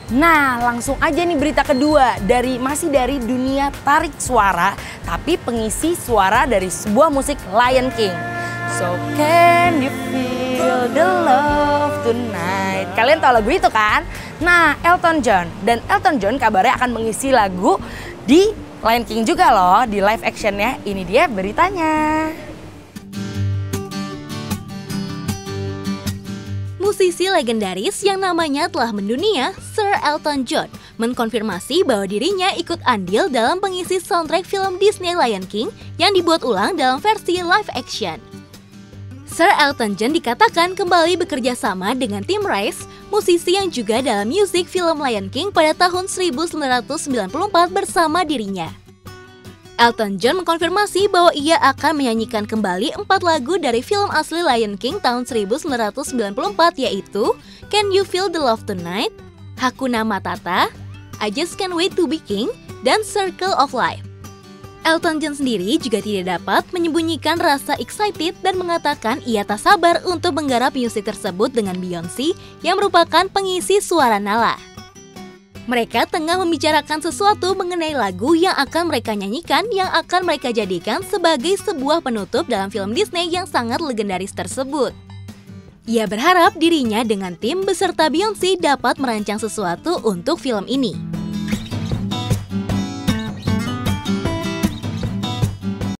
Nah, langsung aja nih berita kedua masih dari dunia tarik suara, tapi pengisi suara dari sebuah musik Lion King. So can you feel the love tonight? Kalian tahu lagu itu kan? Nah, Elton John kabarnya akan mengisi lagu di Lion King juga loh, di live actionnya. Ini dia beritanya. Musisi legendaris yang namanya telah mendunia, Sir Elton John, mengkonfirmasi bahwa dirinya ikut andil dalam pengisi soundtrack film Disney Lion King yang dibuat ulang dalam versi live action. Sir Elton John dikatakan kembali bekerja sama dengan Tim Rice, musisi yang juga dalam musik film Lion King pada tahun 1994 bersama dirinya. Elton John mengkonfirmasi bahwa ia akan menyanyikan kembali 4 lagu dari film asli Lion King tahun 1994 yaitu Can You Feel the Love Tonight, Hakuna Matata, I Just Can't Wait to Be King, dan Circle of Life. Elton John sendiri juga tidak dapat menyembunyikan rasa excited dan mengatakan ia tak sabar untuk menggarap musik tersebut dengan Beyoncé yang merupakan pengisi suara Nala. Mereka tengah membicarakan sesuatu mengenai lagu yang akan mereka nyanyikan yang akan mereka jadikan sebagai sebuah penutup dalam film Disney yang sangat legendaris tersebut. Ia berharap dirinya dengan tim beserta Beyoncé dapat merancang sesuatu untuk film ini.